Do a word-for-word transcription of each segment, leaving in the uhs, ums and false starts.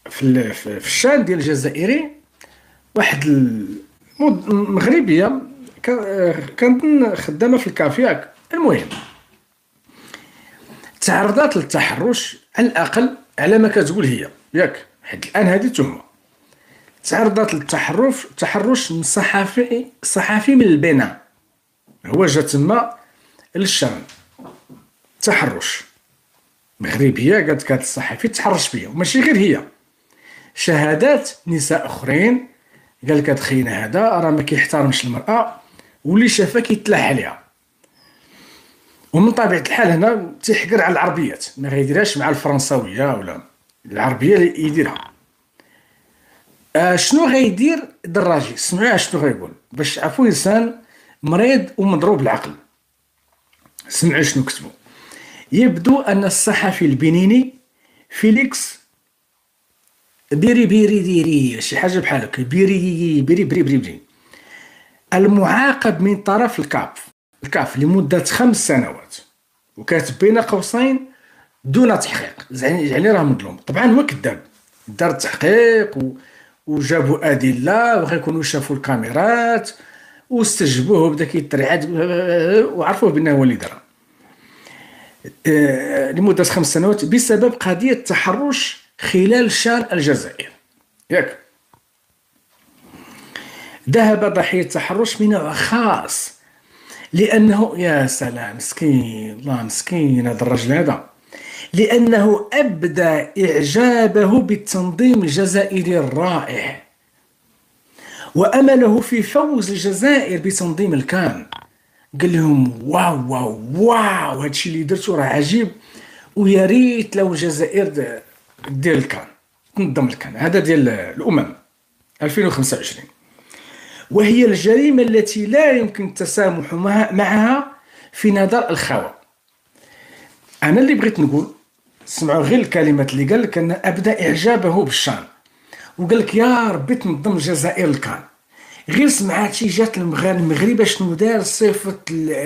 في ال- في في الشان ديال الجزائري، واحد المد- مغربيه كا- كانت خدامه في الكافياك. المهم تعرضت للتحرش، على الاقل على ما كتقول هي، ياك حيت الان هذه تهمه. تعرضت للتحرش تحرش من صحفي صحفي من البنان. هو جا تما للشام، تحرش. مغربيه قالت هذا الصحفي تحرش بيا، وماشي غير هي، شهادات نساء اخرين. قال لك هاد خينا هذا راه ما كيحترمش المراه، واللي شافها كيتلاح عليها. ومن طبيعه الحال هنا تيحقر على العربيات، ما غيديرهاش مع الفرنساويه ولا العربيه اللي يديرها. آه شنو غيدير الدراجي؟ سمعوا شنو غيقول باش تعرفوا انسان مريض ومضروب العقل. سمعوا شنو كتبوا. يبدو ان الصحفي البنيني فيليكس بيري بيري ديري شي حاجه بحال هكا، بيري بيري بيري بيري, بيري المعاقب من طرف الكاف الكاف لمده خمس سنوات، وكاتب بين قوسين دون تحقيق. يعني يعني راه مظلوم. طبعا هو كذاب، دار التحقيق و... وجابوا ادله، وغيكونوا شافوا الكاميرات واستجبوه، وبدا كيترعد وعرفوه بانه هو اللي دار. آه، لمده خمس سنوات بسبب قضيه تحرش خلال شان الجزائر. ياك ذهب ضحيه تحرش من نوع خاص، لانه يا سلام مسكين، الله مسكين هذا الرجل هذا، لأنه أبدى إعجابه بالتنظيم الجزائري الرائع وأمله في فوز الجزائر بتنظيم الكان. قال لهم واو واو واو هادشي اللي درتو راه عجيب، ويا ريت لو الجزائر ديال الكان تنظم الكان هذا ديال الأمم ألفين وخمسة وعشرين. وهي الجريمة التي لا يمكن التسامح معها في نظر الخوى. أنا اللي بغيت نقول، سمعوا غير الكلمات اللي قال لك، ان ابدا اعجابه بالشان، وقال لك يا ربي تنظم الجزائر الكان. غير سمعات شي جات المغرب شنو دار، صيفط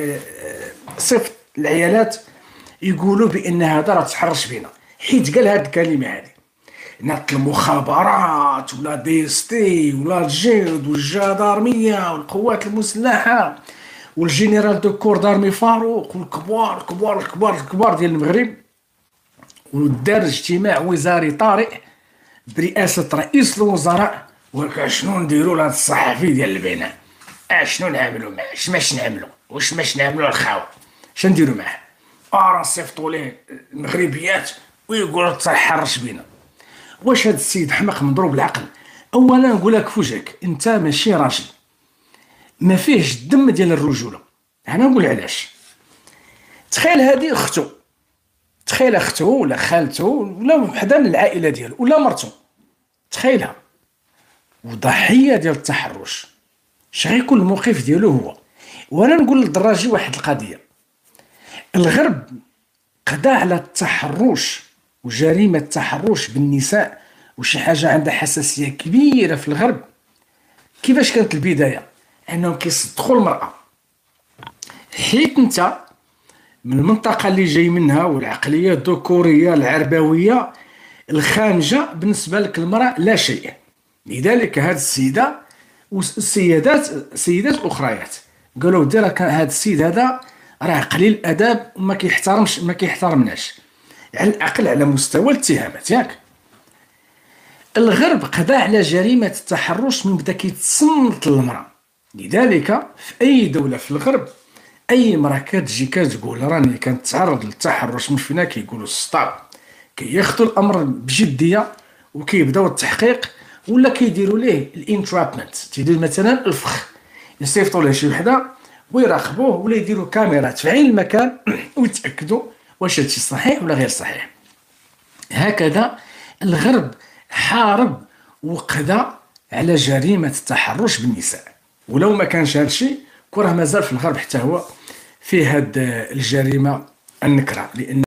صيفط العيالات يقولوا بان هذا راه تحرش بينا، حيت قال هاد الكلمه هذه. نات المخابرات ولا دي اس تي ولا الجند والجدارميه والقوات المسلحه والجنرال دو كور دارمي فاروق والكبار الكبار الكبار الكبار ديال المغرب، ودار اجتماع وزاري طارئ برئاسة رئيس الوزراء. وشنو نديرو لهاد الصحفي ديال البناء؟ اشنو نعملو معاه؟ اش ماش نعملو؟ واش ماش نعملو الخاوة؟ اش نديرو معاه؟ اه نصيفطو ليه المغربيات ويقولوا تحرش بينا. واش هاد السيد حمق مضروب العقل؟ اولا نقول لك فوجك، انت ماشي راجل، ما فيهش الدم ديال الرجوله. انا نقول علاش. تخيل هادي اختو، تخيل اختو ولا خالته ولا وحده من العائله ديالو ولا مرته، تخيلها وضحيه ديال التحرش، اش غيكون الموقف ديالو هو. وانا نقول للدراجي واحد القضيه، الغرب قضى على التحرش وجريمه التحرش بالنساء وشي حاجه عندها حساسيه كبيره في الغرب. كيفاش كانت البدايه؟ انهم كيصدقوا المراه، حيت انت من المنطقة اللي جاي منها والعقلية الذكورية العربوية الخامجة، بالنسبة لك المرأة لا شيء. لذلك هاد السيدة والسيدات سيدات أخريات قالوا دير هاد السيد هذا راه قليل الأدب وما كيحترمش ما كيحترمناش، على الأقل على مستوى الاتهامات. ياك الغرب قضى على جريمة التحرش من بدا كيتصنت للمرأة. لذلك في أي دولة في الغرب اي مراه كتجي كتقول راني كنتعرض للتحرش من فينا، كيقولوا ستوب، كياخذوا الامر بجديه وكيبداو التحقيق، ولا كيديروا ليه الانترابمنت، تيدير مثلا الفخ، يصيفطوا له شي وحده ويراقبوه، ولا يديروا كاميرات في عين المكان ويتاكدوا واش هادشي صحيح ولا غير صحيح. هكذا الغرب حارب وقضى على جريمه التحرش بالنساء. ولو ما كانش هادشي كره مازال في الغرب حتى هو فيه هاد الجريمه النكره، لان